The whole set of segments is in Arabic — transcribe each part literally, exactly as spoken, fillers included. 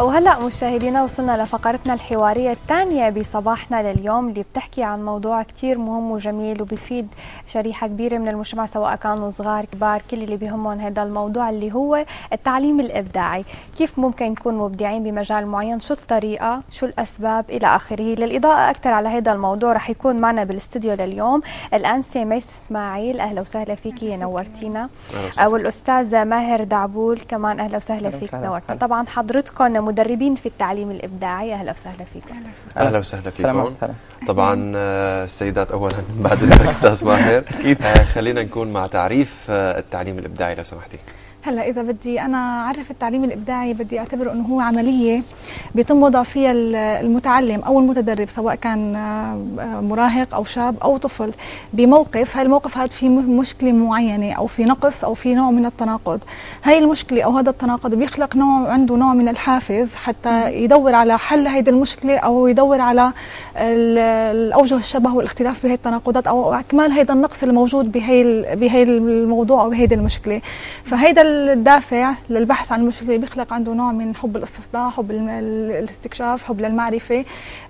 وهلأ مشاهدينا وصلنا لفقرتنا الحوارية الثانية بصباحنا لليوم اللي بتحكي عن موضوع كتير مهم وجميل وبيفيد شريحة كبيرة من المجتمع سواء كانوا صغار كبار، كل اللي بيهمهم هذا الموضوع اللي هو التعليم الإبداعي. كيف ممكن نكون مبدعين بمجال معين، شو الطريقة، شو الأسباب إلى آخره. للإضاءة أكثر على هذا الموضوع رح يكون معنا بالاستوديو لليوم الأنسة ميس إسماعيل، أهلا وسهلا فيكي نورتينا، والأستاذ ماهر دعبول كمان أهلا وسهلا فيك نورتنا. طبعا حضرتكم مدربين في التعليم الإبداعي، أهلا وسهلا فيكم. أهلا وسهلا فيكم. طبعا السيدات أولا بعد إذنك أستاذ ماهر خلينا نكون مع تعريف التعليم الإبداعي لو سمحتي. هلا إذا بدي أنا أعرف التعليم الإبداعي بدي أعتبره أنه هو عملية بيتم وضع فيها المتعلم أو المتدرب سواء كان مراهق أو شاب أو طفل بموقف، هاي الموقف هذا فيه مشكلة معينة أو في نقص أو في نوع من التناقض. هاي المشكلة أو هذا التناقض بيخلق نوع عنده نوع من الحافز حتى يدور على حل هيدي المشكلة أو يدور على الأوجه الشبه والاختلاف بهي التناقضات أو إكمال هيدا النقص الموجود بهي بهي الموضوع أو بهيدي المشكلة. فهيدا الدافع للبحث عن المشكلة بيخلق عنده نوع من حب الاستصداع، حب الاستكشاف، حب للمعرفة،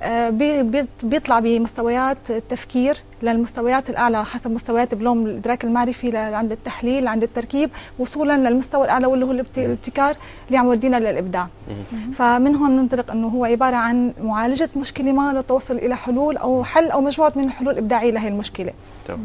بيطلع بمستويات التفكير للمستويات الأعلى حسب مستويات بلوم الإدراك المعرفي عند التحليل عند التركيب وصولا للمستوى الأعلى واللي هو الابتكار اللي عم يودينا للإبداع. فمن هون ننطلق أنه هو عبارة عن معالجة مشكلة ما للتوصل إلى حلول أو حل أو مجموعة من الحلول الإبداعية لهي المشكلة.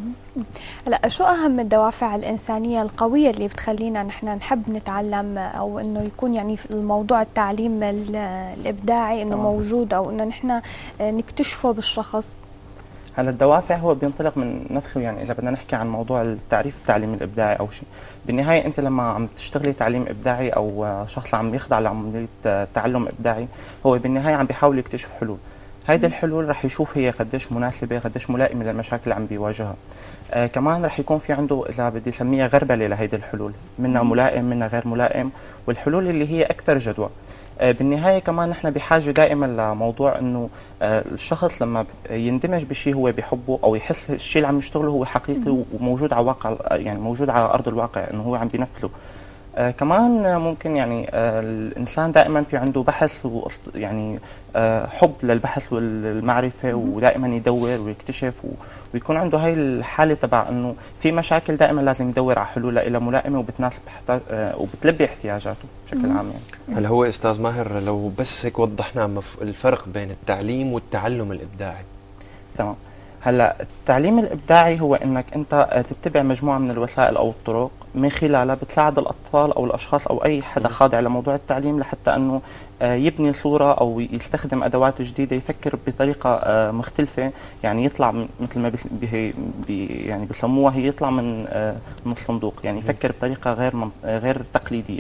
هلا شو أهم الدوافع الإنسانية القوية اللي بتخلينا نحن نحب نتعلم أو إنه يكون يعني في الموضوع التعليم الإبداعي إنه موجود أو إنه نحن نكتشفه بالشخص؟ هلا الدوافع هو بينطلق من نفسه، يعني اذا بدنا نحكي عن موضوع التعريف التعليم الابداعي او شيء، بالنهايه انت لما عم تشتغلي تعليم ابداعي او شخص عم يخضع لعمليه تعلم ابداعي هو بالنهايه عم بيحاول يكتشف حلول. هيدي الحلول رح يشوف هي قديش مناسبه قديش ملائمه للمشاكل اللي عم بيواجهها. آه كمان رح يكون في عنده اذا بدي اسميها غربله لهيدي الحلول، منها ملائم منها غير ملائم، والحلول اللي هي اكثر جدوى. آه بالنهايه كمان نحن بحاجه دائما لموضوع انه آه الشخص لما يندمج بشيء هو بيحبه او يحس الشيء اللي عم يشتغله هو حقيقي وموجود على واقع، يعني موجود على ارض الواقع انه هو عم بينفذه. آه كمان ممكن يعني آه الانسان دائما في عنده بحث يعني آه حب للبحث والمعرفه ودائما يدور ويكتشف ويكون عنده هاي الحاله تبع انه في مشاكل دائما لازم يدور على حلول لها ملائمه وبتناسب آه وبتلبي احتياجاته بشكل عام. يعني هل هو استاذ ماهر لو بس هيك وضحنا الفرق بين التعليم والتعلم الابداعي؟ تمام. هلا التعليم الابداعي هو انك انت تتبع مجموعه من الوسائل او الطرق من خلالها بتساعد الاطفال او الاشخاص او اي حدا خاضع لموضوع التعليم لحتى انه يبني صوره او يستخدم ادوات جديده، يفكر بطريقه مختلفه، يعني يطلع مثل ما بي بي يعني بسموها هي يطلع من من الصندوق، يعني يفكر بطريقه غير غير تقليديه.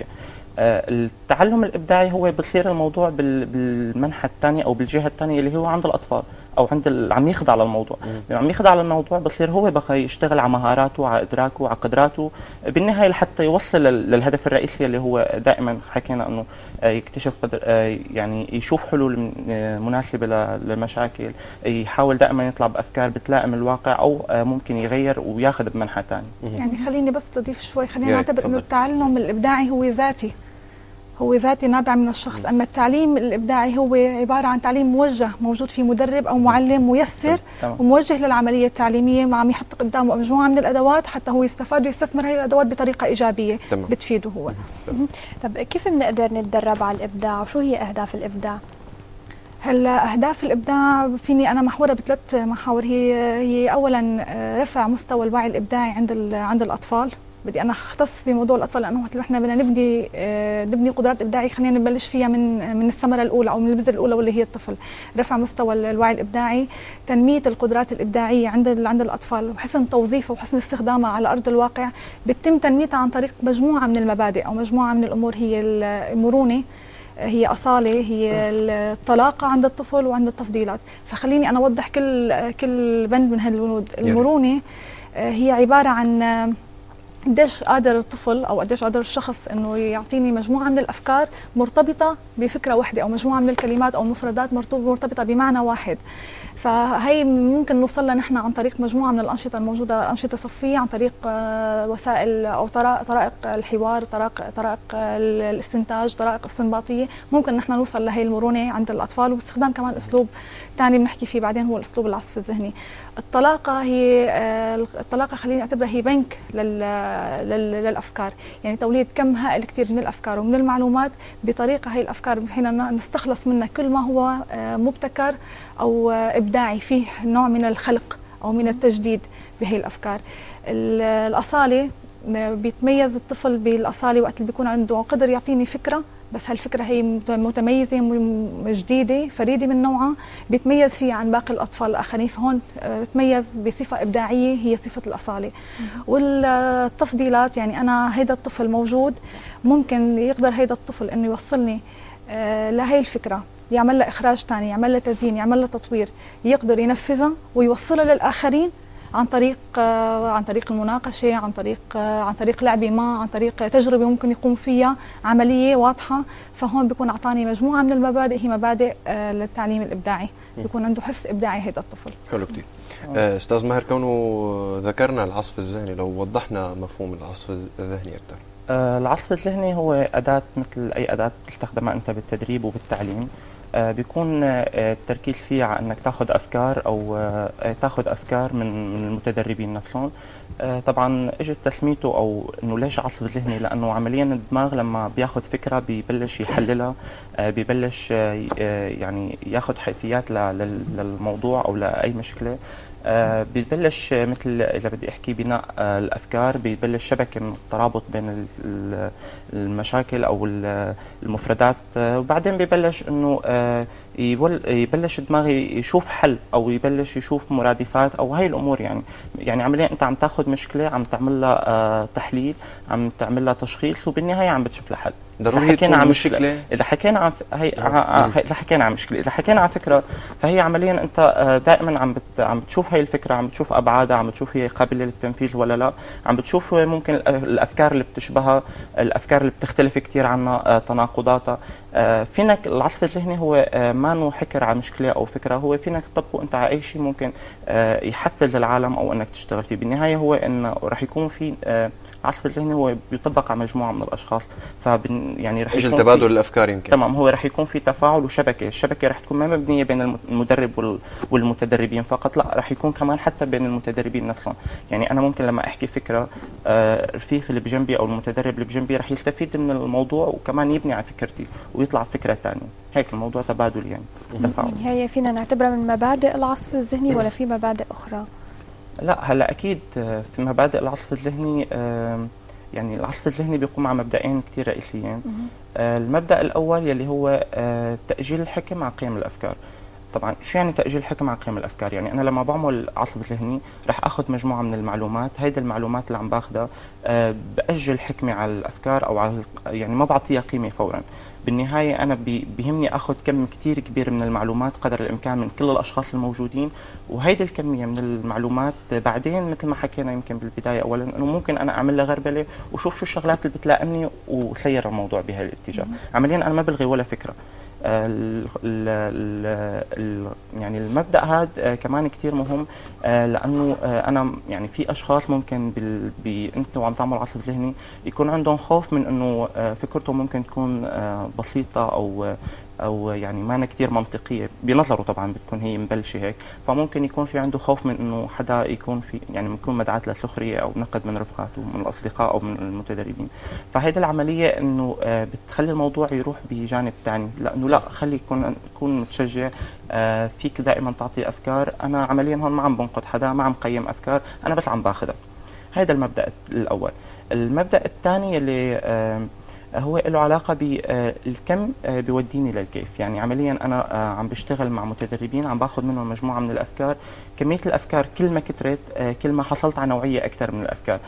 التعلم الابداعي هو بصير الموضوع بالمنحى الثاني او بالجهه الثانيه اللي هو عند الاطفال او عند عم يخضع للموضوع. لما عم يخضع للموضوع بصير هو بقى يشتغل على مهاراته على ادراكه على قدراته بالنهايه لحتى يوصل للهدف الرئيسي اللي هو دائما حكينا انه يكتشف قدر، يعني يشوف حلول مناسبه للمشاكل، يحاول دائما يطلع بافكار بتلائم الواقع او ممكن يغير وياخذ بمنحى ثاني. يعني خليني بس اضيف شوي، خلينا نعتبر انه التعلم الابداعي هو ذاتي، هو ذاتي نابع من الشخص. أما التعليم الإبداعي هو عبارة عن تعليم موجه موجود فيه مدرب أو معلم ميسر وموجه للعملية التعليمية وعم يحط قدامه مجموعة من الأدوات حتى هو يستفاد ويستثمر هذه الأدوات بطريقة إيجابية بتفيده هو. طب كيف بنقدر نتدرب على الإبداع وشو هي أهداف الإبداع؟ هلا أهداف الإبداع فيني أنا محورة بثلاث محاور. هي هي أولا رفع مستوى الوعي الإبداعي عند عند الأطفال. بدي انا اختص بموضوع الاطفال لانه مثل ما احنا بدنا نبني نبني قدرات ابداعيه خلينا نبلش فيها من من الثمره الاولى او من البذره الاولى واللي هي الطفل. رفع مستوى الوعي الابداعي، تنميه القدرات الابداعيه عند عند الاطفال وحسن توظيفها وحسن استخدامها على ارض الواقع بتم تنميتها عن طريق مجموعه من المبادئ او مجموعه من الامور. هي المرونه، هي أصالة، هي الطلاقة عند الطفل وعند التفضيلات. فخليني أنا أوضح كل كل بند من هالبنود. المرونة هي عبارة عن قديش قادر الطفل او قديش قادر الشخص انه يعطيني مجموعه من الافكار مرتبطه بفكره واحده، او مجموعه من الكلمات او مفردات مرتبطه بمعنى واحد. فهي ممكن نوصل لها نحن عن طريق مجموعه من الانشطه الموجوده، انشطه صفيه، عن طريق وسائل او طرائق الحوار، طرائق طرائق الاستنتاج، طرائق استنباطيه. ممكن نحن نوصل لهي المرونه عند الاطفال، واستخدام كمان اسلوب ثاني بنحكي فيه بعدين هو الاسلوب العصف الذهني. الطلاقه هي الطلاقه خليني اعتبرها هي بنك للافكار، يعني توليد كم هائل كثير من الافكار ومن المعلومات بطريقه هي الافكار بحين نستخلص منها كل ما هو مبتكر او ابداعي، فيه نوع من الخلق او من التجديد بهي الافكار. الاصاله بيتميز الطفل بالاصاله وقت اللي بيكون عنده قدر يعطيني فكره، بس هالفكره هي متميزه جديده فريده من نوعها، بيتميز فيها عن باقي الاطفال الاخرين، فهون بتميز بصفه ابداعيه هي صفه الاصاله. والتفضيلات، يعني انا هيدا الطفل موجود، ممكن يقدر هيدا الطفل انه يوصلني لهي الفكره، يعمل لها اخراج ثاني، يعمل لها تزيين، يعمل لها تطوير، يقدر ينفذها ويوصلها للاخرين عن طريق عن طريق المناقشه، عن طريق عن طريق لعبه ما، عن طريق تجربه ممكن يقوم فيها عمليه واضحه. فهون بيكون اعطاني مجموعه من المبادئ، هي مبادئ للتعليم الابداعي، بيكون عنده حس ابداعي هذا الطفل. حلو كثير. استاذ ماهر، كونه ذكرنا العصف الذهني، لو وضحنا مفهوم العصف الذهني اكثر. العصف الذهني هو اداه مثل اي اداه تستخدمها انت بالتدريب وبالتعليم. آه بيكون آه التركيز فيه على انك تاخذ افكار او آه تاخذ افكار من من المتدربين نفسهم. آه طبعا اجت تسميته او انه ليش عصف ذهني؟ لانه عمليا الدماغ لما بياخذ فكره ببلش يحللها، آه ببلش آه يعني ياخذ حيثيات للموضوع او لاي مشكله. آه بيبلش مثل اذا بدي احكي بناء آه الافكار، بيبلش شبكه من الترابط بين المشاكل او المفردات، آه وبعدين بيبلش انه آه يبلش دماغي يشوف حل او يبلش يشوف مرادفات او هاي الامور. يعني يعني عمليا انت عم تاخذ مشكله، عم تعمل لها آه تحليل، عم تعمل لها تشخيص، وبالنحيه عم بتشوف لها حل. ضروري تكون عن مشكله. اذا حكينا عن هي اذا حكينا عن مشكله، اذا حكينا عن فكره، فهي عمليا انت دائما عم بت... عم بتشوف هي الفكره، عم بتشوف ابعادها، عم بتشوف هي قابله للتنفيذ ولا لا، عم بتشوف ممكن الافكار اللي بتشبهها، الافكار اللي بتختلف كثير عنها، تناقضاتها. فينك العصف الذهني هو ما انه حكر على مشكله او فكره، هو فينك تطبقه انت على اي شيء ممكن يحفز العالم او انك تشتغل فيه. بالنهايه هو انه راح يكون في العصف الذهني هو بيطبق على مجموعه من الاشخاص، فبن يعني راح يكون تبادل الافكار يمكن. تمام، هو راح يكون في تفاعل وشبكه، الشبكه راح تكون ما مبنيه بين المدرب والمتدربين فقط، لا راح يكون كمان حتى بين المتدربين نفسهم. يعني انا ممكن لما احكي فكره، رفيقي اللي بجنبي او المتدرب اللي بجنبي راح يستفيد من الموضوع وكمان يبني على فكرتي ويطلع فكره ثانيه. هيك الموضوع تبادل يعني تفاعل. هي فينا نعتبرها من مبادئ العصف الذهني ولا في مبادئ اخرى؟ لا هلا اكيد في مبادئ العصف الذهني. يعني العصف الذهني بيقوم على مبدئين كثير رئيسيين. المبدا الاول يلي هو تاجيل الحكم على قيم الافكار. طبعا شو يعني تاجيل الحكم على قيم الافكار؟ يعني انا لما بعمل عصف ذهني رح اخذ مجموعه من المعلومات، هيدي المعلومات اللي عم باخذها باجل حكمي على الافكار او على يعني ما بعطيها قيمه فورا. بالنهايه انا بيهمني اخذ كم كثير كبير من المعلومات قدر الامكان من كل الاشخاص الموجودين، وهيدي الكميه من المعلومات بعدين مثل ما حكينا يمكن بالبدايه اولا انه ممكن انا اعمل لها غربله وشوف شو الشغلات اللي بتلائمني وسير الموضوع بهالاتجاه. عمليا انا ما بلغي ولا فكره. ال ال ال يعني المبدا هذا كمان كثير مهم، لانه انا يعني في اشخاص ممكن انتم وعم تعملوا عصف ذهني يكون عندهم خوف من انه فكرتهم ممكن تكون بسيطه او او يعني ما كثير منطقيه بنظره، طبعا بتكون هي مبلشه هيك، فممكن يكون في عنده خوف من انه حدا يكون في يعني يكون مدعاة لسخريه او نقد من رفقاته من الاصدقاء او من المتدربين. فهيدي العمليه انه بتخلي الموضوع يروح بجانب ثاني، لانه لا خلي يكون يكون متشجع، فيك دائما تعطي افكار. انا عمليا هون ما عم بنقد حدا، ما عم قيم افكار، انا بس عم باخذها. هذا المبدا الاول. المبدا الثاني اللي هو له علاقه بالكم بيوديني للكيف. يعني عمليا انا عم بشتغل مع متدربين عم باخذ منهم مجموعه من الافكار، كميه الافكار كل ما كثرت كل ما حصلت على نوعيه اكثر من الافكار.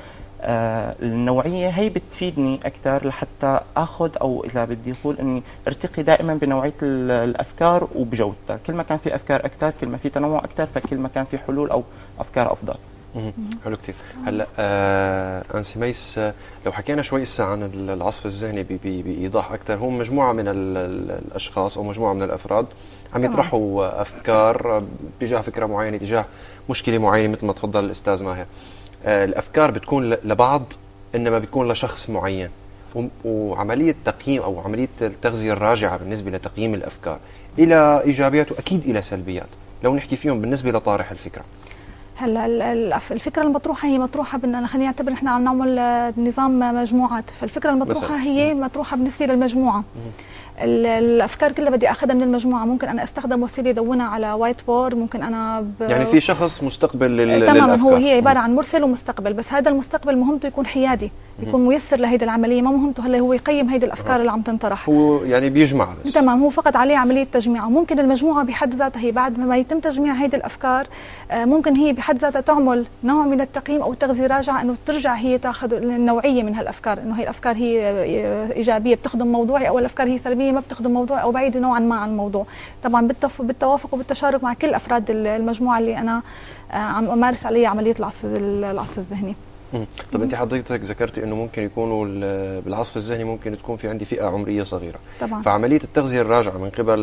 النوعيه هي بتفيدني اكثر لحتى اخذ او اذا بدي اقول اني ارتقي دائما بنوعيه الافكار وبجودتها. كل ما كان في افكار اكثر، كل ما في تنوع اكثر، فكل ما كان في حلول او افكار افضل. حلو كثير. هلا آه انسي ميس، آه لو حكينا شوي هسه عن العصف الذهني بايضاح اكثر، هم مجموعه من الاشخاص او مجموعه من الافراد عم يطرحوا افكار تجاه فكره معينه، تجاه مشكله معينه مثل ما تفضل الاستاذ ماهر. آه الافكار بتكون لبعض انما بتكون لشخص معين، وعمليه تقييم او عمليه التغذيه الراجعه بالنسبه لتقييم الافكار الى ايجابيات واكيد الى سلبيات، لو نحكي فيهم بالنسبه لطارح الفكره. هلا الفكره المطروحه هي مطروحه بان خلينا نعتبر نحن عم نعمل نظام مجموعات، فالفكره المطروحه مثلا. هي مطروحه بالنسبه للمجموعه. الافكار كلها بدي اخذها من المجموعه، ممكن انا استخدم وسيله دونها على وايت بورد، ممكن انا ب... يعني في شخص مستقبل لل... تماما للأفكار. هو هي عباره عن مرسل ومستقبل، بس هذا المستقبل مهمته يكون حيادي، يكون ميسر لهيدي العمليه، ما مهمته هلا هو يقيم هيدي الافكار أه. اللي عم تنطرح، هو يعني بيجمع بس. تمام، هو فقط عليه عمليه تجميع. وممكن المجموعه بحد ذاتها هي بعد ما يتم تجميع هيدي الافكار ممكن هي بحد ذاتها تعمل نوع من التقييم او تغذيه راجعه، انه ترجع هي تاخذ النوعيه من هالافكار، انه هي الافكار هي ايجابيه بتخدم موضوعي او الافكار هي سلبيه ما بتخدم موضوعي او بعيده نوعا ما عن الموضوع، طبعا بالتوافق وبالتشارك مع كل افراد المجموعه اللي انا عم امارس عليها عمليه العصف العصف الذهني. طب انت حضرتك ذكرتي انه ممكن يكونوا بالعصف الذهني ممكن تكون في عندي فئه عمريه صغيره طبعا. فعمليه التغذيه الراجعه من قبل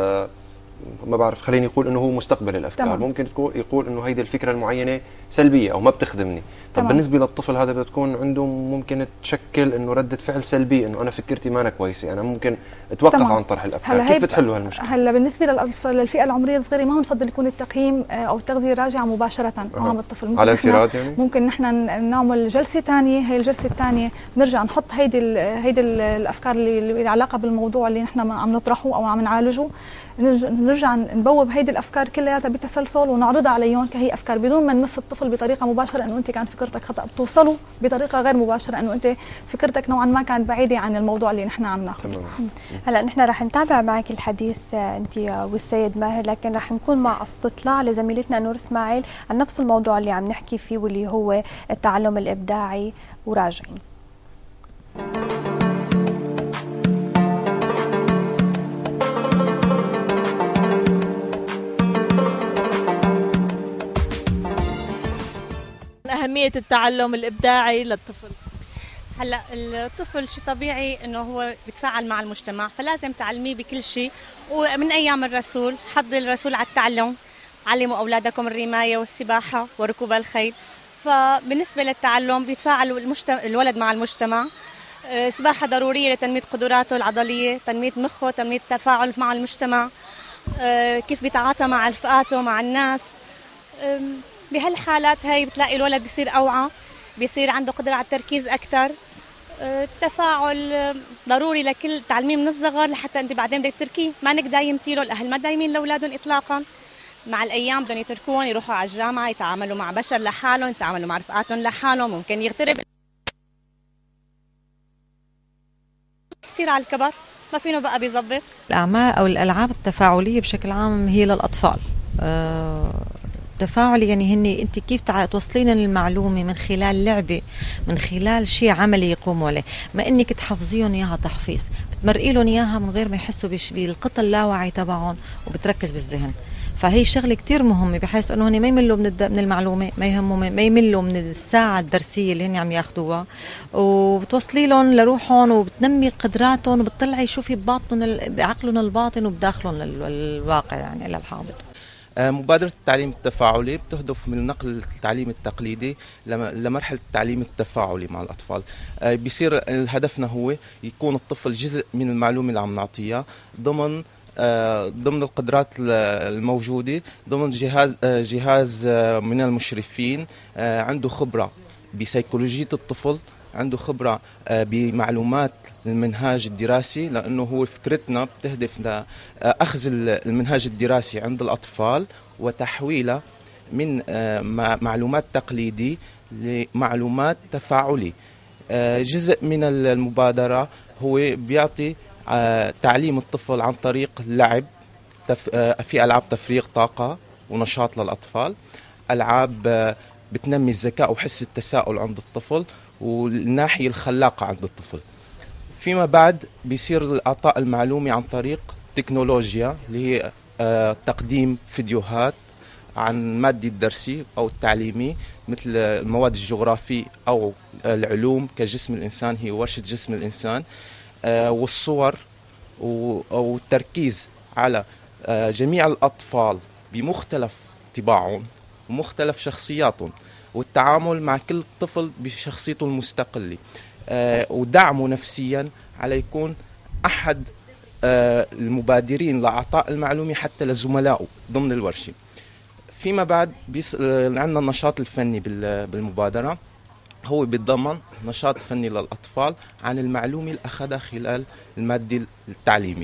ما بعرف خليني يقول انه هو مستقبل الافكار طبعا. ممكن تكون يقول انه هيدي الفكره المعينه سلبيه او ما بتخدمني. طب طبعا. بالنسبه للطفل هذا بتكون عنده ممكن تشكل انه رده فعل سلبيه، انه انا فكرتي ما أنا كويسه، انا ممكن اتوقف طبعا. عن طرح الافكار. كيف بتحلوا هالمشكله؟ هلا بالنسبه للاطفال للفئه العمريه الصغيره ما بنفضل يكون التقييم او التغذيه راجعه مباشره امام أه. الطفل، ممكن على انفراد يعني ممكن نحن نعمل جلسه ثانيه، هي الجلسه الثانيه نرجع نحط هيدي ال هيدي ال الافكار اللي لها علاقه بالموضوع اللي نحن عم نطرحه او عم نعالجه، نرجع نبوب هيدي الافكار كلياتها بتسلسل ونعرضها عليهم كهي افكار بدون ما نمس الطفل بطريقه مباشره انه انت كانت فكرتك خطا، بتوصلوا بطريقه غير مباشره انه انت فكرتك نوعا ما كانت بعيده عن الموضوع اللي نحن عم ناخذه. هلا نحن رح نتابع معك الحديث انت والسيد ماهر، لكن رح نكون مع استطلاع لزميلتنا نور اسماعيل عن نفس الموضوع اللي عم نحكي فيه واللي هو التعلم الابداعي، وراجعين. أهمية التعلم الإبداعي للطفل. هلا الطفل شيء طبيعي انه هو بيتفاعل مع المجتمع، فلازم تعلميه بكل شيء. ومن ايام الرسول حض الرسول على التعلم، علموا اولادكم الرمايه والسباحه وركوب الخيل. فبالنسبه للتعلم بيتفاعل المجتمع الولد مع المجتمع. السباحه ضروريه لتنميه قدراته العضليه، تنميه مخه، تنميه التفاعل مع المجتمع، كيف بيتعاطى مع رفقاته مع الناس. بهالحالات هاي بتلاقي الولد بيصير اوعى، بيصير عنده قدرة على التركيز أكثر. التفاعل ضروري لكل تعلميه من الصغر لحتى أنت بعدين بدك تتركيه، ما انك دايمتي له. الأهل ما دايمين لأولادهم إطلاقا، مع الأيام بدهم يتركوهم يروحوا على الجامعة، يتعاملوا مع بشر لحالهم، يتعاملوا مع رفقاتهم لحالهم، ممكن يغترب كثير على الكبر، ما فينه بقى بيزبط. الأعمال أو الألعاب التفاعلية بشكل عام هي للأطفال. أه تفاعلي يعني هن انت كيف توصلين المعلومه من خلال لعبه، من خلال شيء عملي يقوموا عليه، ما انك تحفظيهم اياها تحفيظ، بتمرقي لهم اياها من غير ما يحسوا بالقطع اللاواعي تبعهم وبتركز بالذهن. فهي شغله كتير مهمه بحيث انه هن ما يملوا من من المعلومه، ما يهمهم ما يملوا من الساعه الدرسيه اللي هن عم ياخذوها، وبتوصلي لهم لروحهم وبتنمي قدراتهم وبتطلعي شو في بباطنهم بعقلهم الباطن وبداخلهم الواقع يعني للحاضر. مبادرة التعليم التفاعلي بتهدف من نقل التعليم التقليدي لمرحلة التعليم التفاعلي مع الأطفال. بيصير هدفنا هو يكون الطفل جزء من المعلومة اللي عم نعطيها ضمن ضمن القدرات الموجودة، ضمن جهاز جهاز من المشرفين عنده خبرة بسيكولوجية الطفل، عنده خبرة بمعلومات المنهاج الدراسي، لأنه هو فكرتنا بتهدف لأخذ المنهاج الدراسي عند الأطفال وتحويله من معلومات تقليدي لمعلومات تفاعلي. جزء من المبادرة هو بيعطي تعليم الطفل عن طريق اللعب، في ألعاب تفريغ طاقة ونشاط للأطفال، ألعاب بتنمي الذكاء وحس التساؤل عند الطفل والناحية الخلاقة عند الطفل. فيما بعد بيصير إعطاء المعلومة عن طريق تكنولوجيا اللي هي تقديم فيديوهات عن المادي الدرسي أو التعليمي مثل المواد الجغرافية أو العلوم كجسم الإنسان، هي ورشة جسم الإنسان، والصور والتركيز على جميع الأطفال بمختلف طباعهم ومختلف شخصياتهم، والتعامل مع كل طفل بشخصيته المستقلة، ودعمه نفسيا على يكون أحد المبادرين لإعطاء المعلومة حتى لزملائه ضمن الورشة. فيما بعد عندنا النشاط الفني بالمبادرة، هو بيتضمن نشاط فني للأطفال عن المعلومة اللي أخذها خلال المادة التعليمي.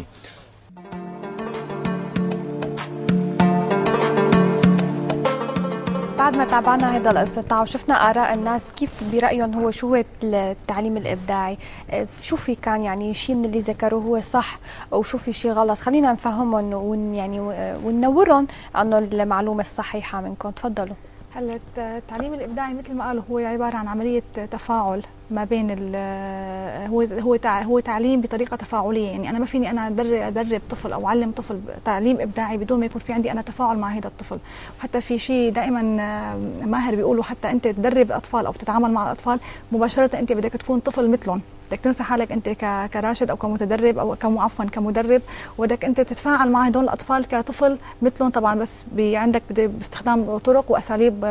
بعد ما تابعنا هذا الاستطلاع وشفنا آراء الناس كيف برأيهم هو شو هو التعليم الإبداعي، شو في كان يعني شيء من اللي ذكروه هو صح وشو في شيء غلط، خلينا نفهمهم ون يعني وننورهم عنه المعلومة الصحيحة منكم. تفضلوا. هلا التعليم الابداعي مثل ما قالوا هو عباره عن عمليه تفاعل ما بين هو هو هو تعليم بطريقه تفاعليه، يعني انا ما فيني انا ادرب ادرب طفل او اعلم طفل تعليم ابداعي بدون ما يكون في عندي انا تفاعل مع هذا الطفل. وحتى في شيء دائما ماهر بيقولوا حتى انت تدرب الاطفال او تتعامل مع الاطفال مباشره انت بدك تكون طفل مثلهم، بدك تنسى حالك انت كراشد او كمتدرب او عفوا كمدرب، وبدك انت تتفاعل مع هدول الاطفال كطفل مثلهم، طبعا بس عندك باستخدام طرق واساليب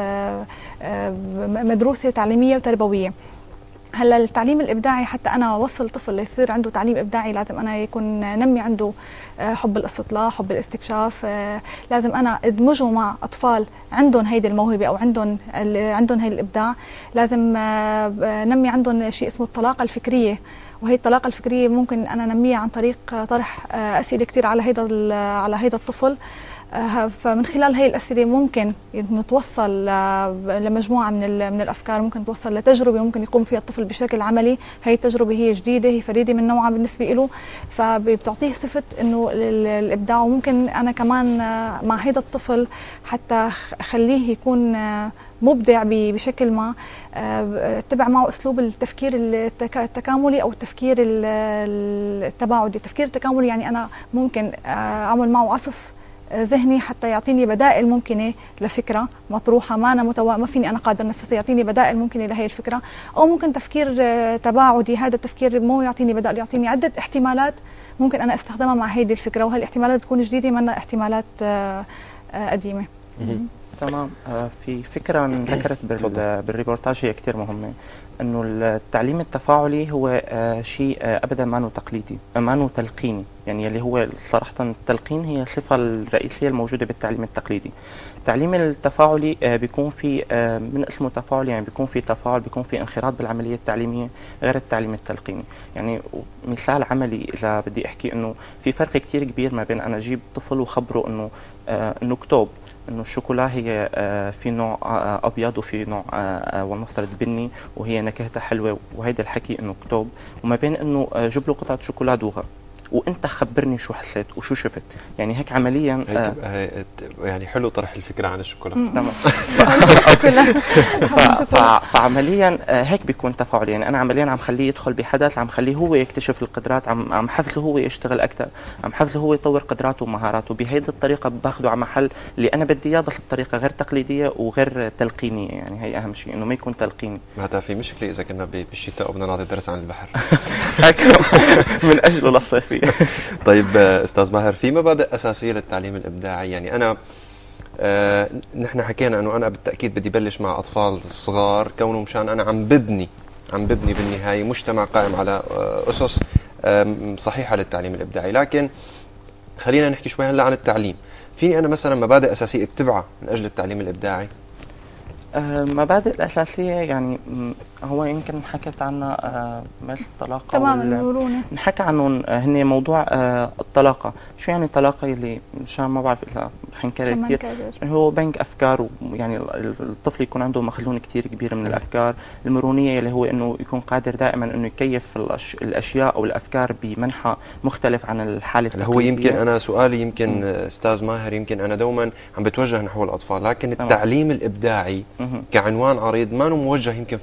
مدروسه وتعليميه وتربويه. هلا التعليم الابداعي حتى انا اوصل طفل يصير عنده تعليم ابداعي لازم انا يكون نمي عنده حب الاستطلاع، حب الاستكشاف، لازم انا ادمجه مع اطفال عندهم هيدي الموهبه او عندهم عندهم هي الابداع، لازم نمي عندهم شيء اسمه الطلاقه الفكريه، وهي الطلاقه الفكريه ممكن انا نميها عن طريق طرح اسئله كثير على هيدا على هيدا الطفل. فمن خلال هي الأسئلة ممكن نتوصل لمجموعة من من الأفكار، ممكن نتوصل لتجربة ممكن يقوم فيها الطفل بشكل عملي، هي التجربة هي جديدة، هي فريدة من نوعها بالنسبة له، فبتعطيه صفة إنه الإبداع. وممكن أنا كمان مع هذا الطفل حتى أخليه يكون مبدع بشكل ما، اتبع معه اسلوب التفكير التكاملي او التفكير التباعدي. التفكير التكاملي يعني انا ممكن اعمل معه عصف ذهني حتى يعطيني بدائل ممكنه لفكره مطروحه، ما انا متوا... ما فيني انا قادر نفسي، يعطيني بدائل ممكنه لهي الفكره. او ممكن تفكير تباعدي، هذا التفكير مو يعطيني بدائل، يعطيني عده احتمالات ممكن انا استخدمها مع هيدي الفكره، وهالاحتمالات بتكون جديده منها احتمالات قديمه. تمام. في فكره ذكرت بالريبورتاج هي كثير مهمه، انه التعليم التفاعلي هو شيء ابدا ما تقليدي، ما تلقيني، يعني اللي هو صراحه التلقين هي الصفه الرئيسيه الموجوده بالتعليم التقليدي. التعليم التفاعلي بيكون في من اسمه تفاعل، يعني بيكون في تفاعل، بيكون في انخراط بالعمليه التعليميه غير التعليم التلقيني. يعني مثال عملي اذا بدي احكي انه في فرق كثير كبير ما بين انا اجيب طفل وخبره انه انه اكتب انه الشوكولا هي في نوع ابيض وفي نوع ولنفترض بني وهي نكهتها حلوه وهيدا الحكي انه كتب، وما بين انه جيب له قطعه شوكولا دوغا وانت خبرني شو حسيت وشو شفت. يعني هيك عمليا آه يعني حلو طرح الفكره عن الشوكولا. تمام. فعمليا هيك بيكون تفاعل، يعني انا عمليا عم خليه يدخل بحدث، عم خليه هو يكتشف القدرات، عم عم حفزه هو يشتغل اكثر، عم حفزه هو يطور قدراته ومهاراته. بهيدي الطريقه باخذه على محل اللي انا بدي اياه، بس بطريقه غير تقليديه وغير تلقينيه. يعني هي اهم شيء انه ما يكون تلقيني. معناتها في مشكله اذا كنا بالشتاء وبدنا نعطي درس عن البحر. من اجله للصيفيه. طيب استاذ ماهر، في مبادئ اساسيه للتعليم الابداعي. يعني انا آه نحن حكينا انه انا بالتاكيد بدي بلش مع اطفال صغار، كونه مشان انا عم ببني عم ببني بالنهايه مجتمع قائم على آه اسس آه صحيحه للتعليم الابداعي. لكن خلينا نحكي شوي هلا عن التعليم. فيني انا مثلا مبادئ اساسيه اتبعها من اجل التعليم الابداعي؟ المبادئ الأساسية يعني هو يمكن حكيت عنها مثل الطلاقة. تمام. المرونة نحكي عنهم هن موضوع الطلاقة. شو يعني الطلاقة؟ اللي مشان ما بعرف إذا رح نكرر كثير، هو بنك أفكار، يعني الطفل يكون عنده مخزون كثير كبير من الأفكار. المرونية اللي هو إنه يكون قادر دائما إنه يكيف الأشياء أو الأفكار بمنحى مختلف عن الحالة التقليدية. هو يمكن أنا سؤالي يمكن م. أستاذ ماهر، يمكن أنا دوما عم بتوجه نحو الأطفال، لكن تمام. التعليم الإبداعي م. كعنوان عريض ما موجه يمكن فقط للأطفال،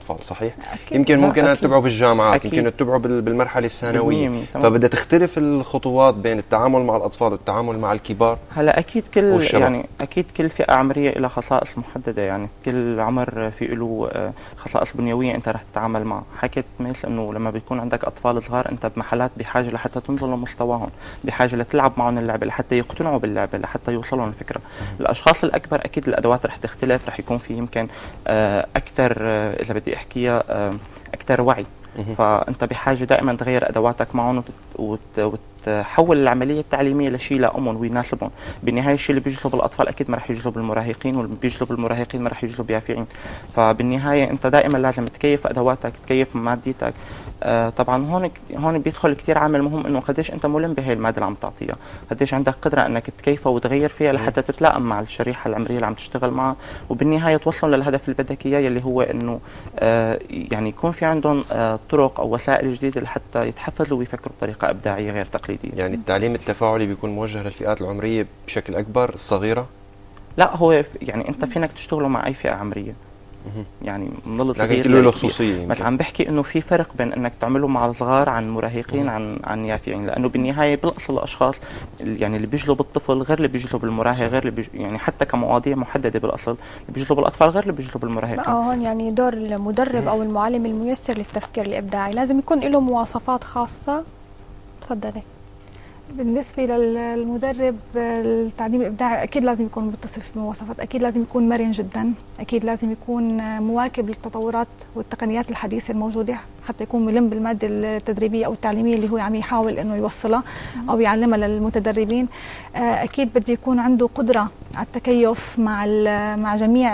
الاطفال، صحيح؟ أكيد. يمكن ممكن أكيد. تتبعوا بالجامعات، أكيد. يمكن تتبعوا بال- بالمرحله الثانويه، بالمية تمام. فبدها تختلف الخطوات بين التعامل مع الاطفال والتعامل مع الكبار. هلا اكيد كل والشباب. يعني اكيد كل فئه عمريه لها خصائص محدده، يعني كل عمر في له آه، خصائص بنيويه انت رح تتعامل معها. حكيت مثل انه لما بيكون عندك اطفال صغار انت بمحلات بحاجه لحتى تنزل لمستواهم، بحاجه لتلعب معهم اللعبه لحتى يقتنعوا باللعبه، لحتى يوصلوا للفكره. الاشخاص الاكبر اكيد الادوات رح تختلف، رح يكون في يمكن آه، اكثر آه، اذا بدي احكيها آه، اكثر وعي. فانت بحاجه دائما تغير ادواتك معهم وتت... وت... وتحول العمليه التعليميه لشيء لامهم ويناسبهم. بالنهايه الشيء اللي بيجذب الاطفال اكيد ما راح يجذب المراهقين، واللي بيجذب المراهقين ما راح يجذب يافعين. فبالنهايه انت دائما لازم تكيف ادواتك، تكيف ماديتك. آه طبعا هون هون بيدخل كثير عامل مهم، انه قديش انت ملم بهي الماده اللي عم تعطيها، قديش عندك قدره انك تكيفها وتغير فيها لحتى تتلائم مع الشريحه العمريه اللي عم تشتغل معها، وبالنهايه توصلوا للهدف اللي بدك اياه، اللي هو انه آه يعني يكون في عندهم آه طرق او وسائل جديده لحتى يتحفزوا ويفكروا بطريقه ابداعيه غير تقليديه. يعني التعليم التفاعلي بيكون موجه للفئات العمريه بشكل اكبر، الصغيره؟ لا هو يعني انت فينك تشتغلوا مع اي فئه عمريه، يعني من لكن صغير كله له خصوصيه. بس عم بحكي انه في فرق بين انك تعمله مع الصغار عن مراهقين عن عن يافعين، لانه بالنهايه بالاصل الاشخاص يعني اللي بيجلب الطفل غير اللي بيجلب المراهق، غير اللي بيج... يعني حتى كمواضيع محدده بالاصل اللي بيجلب الاطفال غير اللي بيجلب المراهقين. اه هون يعني دور المدرب او المعلم الميسر للتفكير الابداعي لازم يكون له مواصفات خاصه. تفضلي. بالنسبة للمدرب التعليم الإبداعي أكيد لازم يكون متصف بمواصفات، أكيد لازم يكون مرن جدا، أكيد لازم يكون مواكب للتطورات والتقنيات الحديثة الموجودة حتى يكون ملم بالمادة التدريبية أو التعليمية اللي هو عم يحاول إنه يوصلها أو يعلمها للمتدربين. أكيد بده يكون عنده قدرة على التكيف مع مع جميع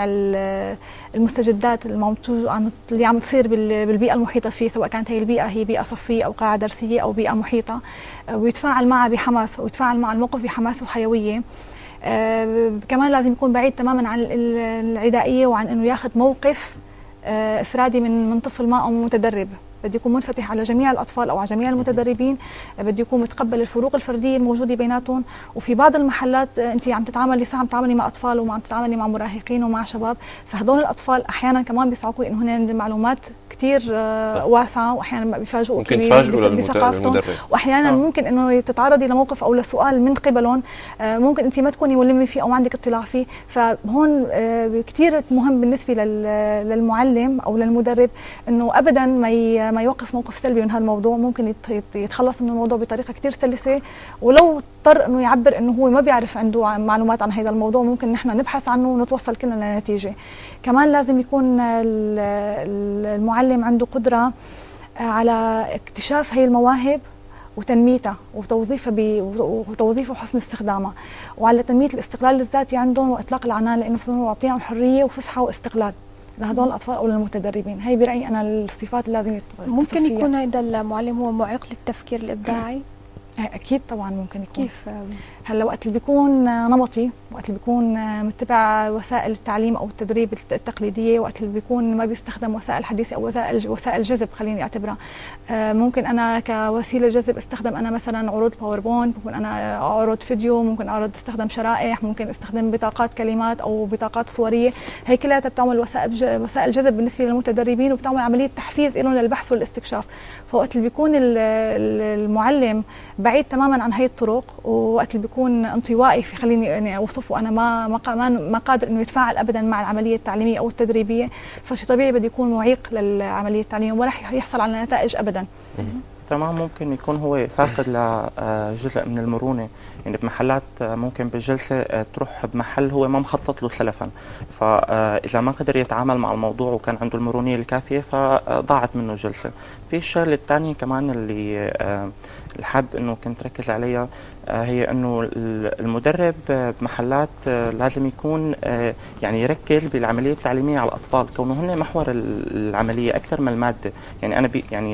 المستجدات اللي عم تصير بالبيئة المحيطة فيه، سواء كانت هي البيئة هي بيئة صفية أو قاعة درسية أو بيئة محيطة، ويتفاعل معها بحماس ويتفاعل مع الموقف بحماس وحيوية. آه كمان لازم يكون بعيد تماما عن العدائية وعن انه ياخذ موقف آه افرادي من من طفل ما او متدرب. بده يكون منفتح على جميع الاطفال او على جميع المتدربين، بده يكون متقبل الفروق الفرديه الموجوده بيناتهم. وفي بعض المحلات انت عم تتعاملي لسه عم تتعاملي مع اطفال وعم تتعاملي مع مراهقين ومع شباب، فهدول الاطفال احيانا كمان بيصعقوا انه هن عندهم معلومات كثير آه واسعه، واحيانا بيفاجئوا ممكن تفاجئوا للمدرب، واحيانا آه. ممكن انه تتعرضي لموقف او لسؤال من قبلهم آه ممكن انت ما تكوني ملمه فيه او ما عندك اطلاع فيه. فهون آه كثير مهم بالنسبه للمعلم او للمدرب انه ابدا ما ما يوقف موقف سلبي من هذا الموضوع، ممكن يتخلص من الموضوع بطريقه كثير سلسه، ولو اضطر انه يعبر انه هو ما بيعرف عنده معلومات عن هذا الموضوع ممكن نحن نبحث عنه ونتوصل كلنا لنتيجه. كمان لازم يكون المعلم عنده قدره على اكتشاف هي المواهب وتنميتها وتوظيفها وتوظيفها وحسن استخدامها، وعلى تنميه الاستقلال الذاتي عندهم واطلاق العنان لانفسهم واعطيهم حريه وفسحه واستقلال لهدول الاطفال او للمتدربين. هي برايي انا الصفات اللي لازم ممكن يكون هذا المعلم هو معيق للتفكير الابداعي؟ اكيد طبعا ممكن يكون. كيف؟ هلا وقت اللي بيكون نمطي، وقت اللي بيكون متبع وسائل التعليم او التدريب التقليديه، وقت اللي بيكون ما بيستخدم وسائل حديثه او وسائل وسائل جذب خليني اعتبرها، ممكن انا كوسيله جذب استخدم انا مثلا عروض باوربوينت، ممكن انا اعرض فيديو، ممكن اعرض استخدم شرائح، ممكن استخدم بطاقات كلمات او بطاقات صوريه. هي كلها بتعمل وسائل وسائل جذب بالنسبه للمتدربين، وبتعمل عمليه تحفيز لهم للبحث والاستكشاف. فوقت اللي بيكون المعلم بعيد تماما عن هي الطرق، ووقت اللي بيكون انطوائي في خليني يعني اوصفه انا ما ما ما قادر انه يتفاعل ابدا مع العمليه التعليميه او التدريبيه، فشي طبيعي بده يكون معيق للعمليه التعليميه وما راح يحصل على نتائج ابدا. تمام. ممكن يكون هو فاقد لجزء من المرونه، يعني بمحلات ممكن بالجلسه تروح بمحل هو ما مخطط له سلفا، فاذا ما قدر يتعامل مع الموضوع وكان عنده المرونيه الكافيه فضاعت منه الجلسه. في الشغله الثانيه كمان اللي الحاب انه كنت ركز عليها هي انه المدرب بمحلات لازم يكون يعني يركز بالعمليه التعليميه على الاطفال، كونه هن محور العمليه اكثر من الماده. يعني انا بي يعني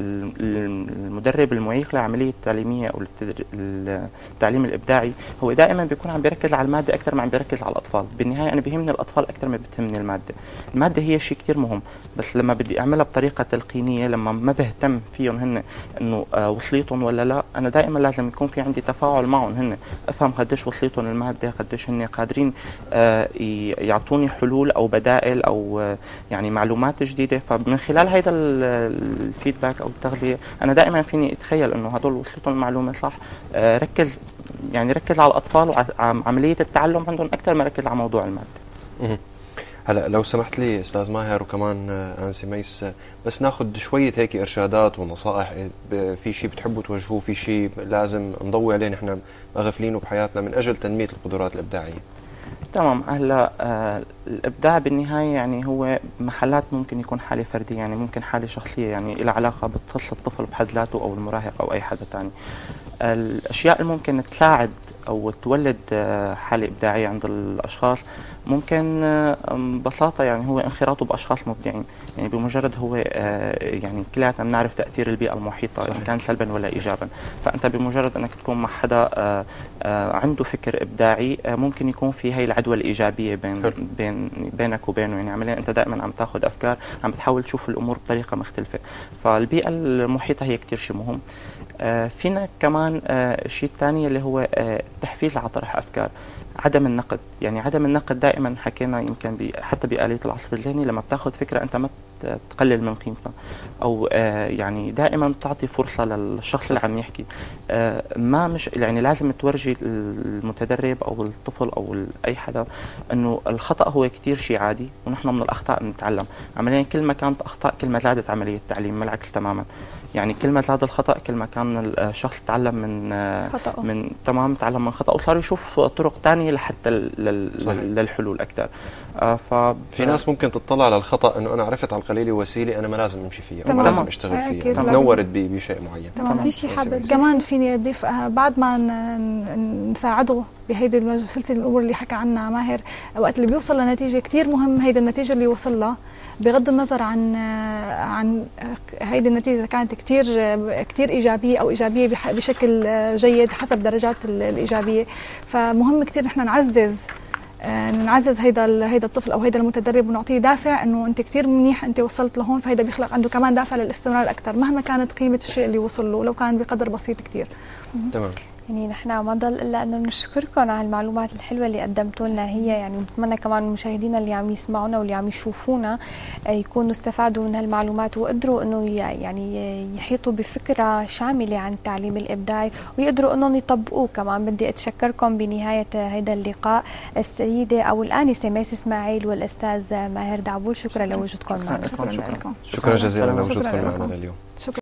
المدرب المعيق للعمليه التعليميه او التعليم الابداعي هو دائما بيكون عم بيركز على الماده اكثر ما عم بيركز على الاطفال. بالنهايه انا بيهمني الاطفال اكثر ما بتهمني الماده. الماده هي شيء كثير مهم، بس لما بدي اعملها بطريقه تلقينيه، لما ما بهتم فيهم هن انه وصليتهم معهم ولا لا، انا دائما لازم يكون في عندي تفاعل معهم، هن افهم قديش وصلتهم الماده، قديش هن قادرين آه يعطوني حلول او بدائل او آه يعني معلومات جديده. فمن خلال هذا الفيدباك او التغذيه انا دائما فيني اتخيل انه هدول وصلتهم المعلومه صح. آه ركز يعني ركز على الاطفال وعمليه التعلم عندهم اكثر ما ركز على موضوع الماده. هلا لو سمحت لي استاذ ماهر وكمان انسي ميس، بس ناخذ شويه هيك ارشادات ونصائح، في شيء بتحبوا توجهوه، في شيء لازم نضوي عليه نحن مغفلينه بحياتنا من اجل تنميه القدرات الابداعيه. تمام. هلا آه الابداع بالنهايه يعني هو محلات ممكن يكون حاله فرديه، يعني ممكن حاله شخصيه يعني لها علاقه بتخص الطفل بحد ذاته او المراهق او اي حدا ثاني. الاشياء اللي ممكن تساعد او تولد حاله ابداعيه عند الاشخاص ممكن ببساطه يعني هو انخراطه باشخاص مبدعين، يعني بمجرد هو يعني كلياتنا بنعرف تاثير البيئه المحيطه ان كان سلبا ولا ايجابا، فانت بمجرد انك تكون مع حدا عنده فكر ابداعي ممكن يكون في هي العدوى الايجابيه بين بين بينك وبينه، يعني عمليا انت دائما عم تاخذ افكار، عم بتحاول تشوف الامور بطريقه مختلفه، فالبيئه المحيطه هي كثير شيء مهم. آه فينا كمان آه الشيء الثاني اللي هو آه التحفيز على طرح افكار، عدم النقد، يعني عدم النقد دائما حكينا يمكن بي حتى بآلية العصف الذهني لما بتاخذ فكره انت ما تقلل من قيمتها، او آه يعني دائما تعطي فرصه للشخص اللي عم يحكي، آه ما مش يعني لازم تورجي المتدرب او الطفل او اي حدا انه الخطا هو كثير شيء عادي ونحن من الاخطاء بنتعلم، عمليا كل ما كانت اخطاء كل ما زادت عمليه التعليم، ما العكس تماما، يعني كل ما زاد الخطا كل ما كان الشخص تعلم من خطأه. من تمام تعلم من خطأه وصار يشوف طرق ثانيه لحتى للحلول اكثر. آه ف في ناس ممكن تطلع على الخطا انه انا عرفت على القليله وسيله انا ما لازم امشي فيها او ما لازم اشتغل فيها، نورت بشيء معين. تمام. في شيء حابب كمان فيني اضيف، بعد ما نساعده بهيدي سلسله الامور اللي حكى عنها ماهر، وقت اللي بيوصل لنتيجه كثير مهم هيدي النتيجه اللي وصل لها بغض النظر عن عن هيدي النتيجه اذا كانت كثير كثير ايجابيه او ايجابيه بشكل جيد حسب درجات الايجابيه، فمهم كثير نحن نعزز نعزز هيدا هيدا الطفل او هيدا المتدرب ونعطيه دافع انه انت كثير منيح انت وصلت لهون، فهيدا بيخلق عنده كمان دافع للاستمرار اكثر مهما كانت قيمه الشيء اللي وصل له لو كان بقدر بسيط كثير. تمام. يعني نحن ما ضل الا انه نشكركم على المعلومات الحلوه اللي قدمتوا لنا هي، يعني بتمنى كمان المشاهدين اللي عم يسمعونا واللي عم يشوفونا يكونوا استفادوا من هالمعلومات وقدروا انه يعني يحيطوا بفكره شامله عن التعليم الابداعي ويقدروا انهم يطبقوه كمان. بدي اتشكركم بنهايه هذا اللقاء السيده او الانسه ميس اسماعيل والاستاذ ماهر دعبول، شكرا لوجودكم معنا. شكرا, شكرا, شكرا جزيلا لوجودكم معنا لليوم.